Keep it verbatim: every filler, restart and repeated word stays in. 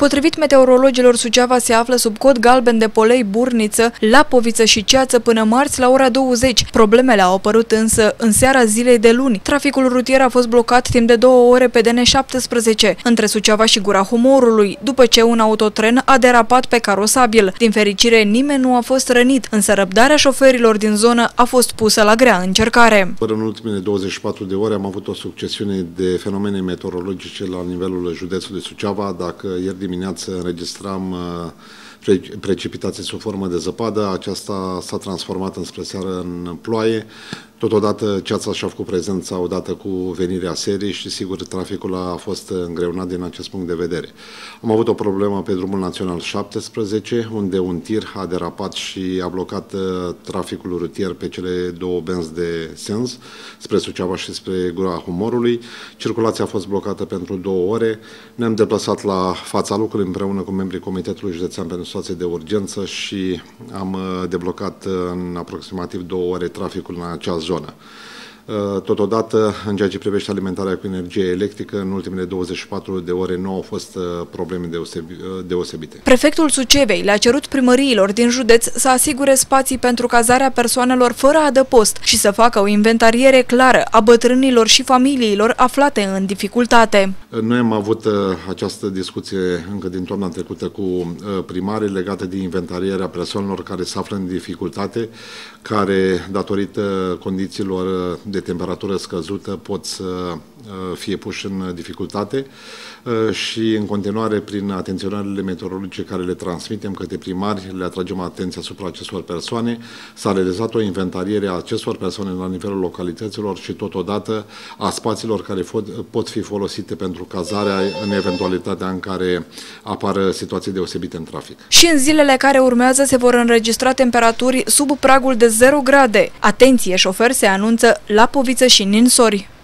Potrivit meteorologilor, Suceava se află sub cod galben de polei, burniță, lapoviță și ceață până marți la ora douăzeci. Problemele au apărut însă în seara zilei de luni. Traficul rutier a fost blocat timp de două ore pe D N șaptesprezece, între Suceava și Gura Humorului, după ce un autotren a derapat pe carosabil. Din fericire, nimeni nu a fost rănit, însă răbdarea șoferilor din zonă a fost pusă la grea încercare. Până în ultimele douăzeci și patru de ore am avut o succesiune de fenomene meteorologice la nivelul județului Suceava. Dacă ieri dimineață înregistram precipitații sub formă de zăpadă, aceasta s-a transformat înspre seară în ploaie. Totodată ceața și-a făcut prezența odată cu venirea serii și sigur traficul a fost îngreunat din acest punct de vedere. Am avut o problemă pe drumul național șaptesprezece, unde un tir a derapat și a blocat traficul rutier pe cele două benzi de sens, spre Suceava și spre Gura Humorului. Circulația a fost blocată pentru două ore. Ne-am deplasat la fața locului împreună cu membrii Comitetului Județean pentru Situații de Urgență și am deblocat în aproximativ două ore traficul în acea zonă. Totodată, în ceea ce privește alimentarea cu energie electrică, în ultimele douăzeci și patru de ore nu au fost probleme deosebite. Prefectul Sucevei le-a cerut primăriilor din județ să asigure spații pentru cazarea persoanelor fără adăpost și să facă o inventariere clară a bătrânilor și familiilor aflate în dificultate. Noi am avut această discuție încă din toamna trecută cu primarii legate de inventarierea persoanelor care se află în dificultate, care, datorită condițiilor de temperatură scăzută, pot să fie puși în dificultate și în continuare, prin atenționările meteorologice care le transmitem către primari, le atragem atenția asupra acestor persoane. S-a realizat o inventariere a acestor persoane la nivelul localităților și totodată a spațiilor care pot fi folosite pentru cazarea în eventualitatea în care apar situații deosebite în trafic. Și în zilele care urmează se vor înregistra temperaturi sub pragul de zero grade. Atenție, șoferi, se anunță lapoviță și ninsori.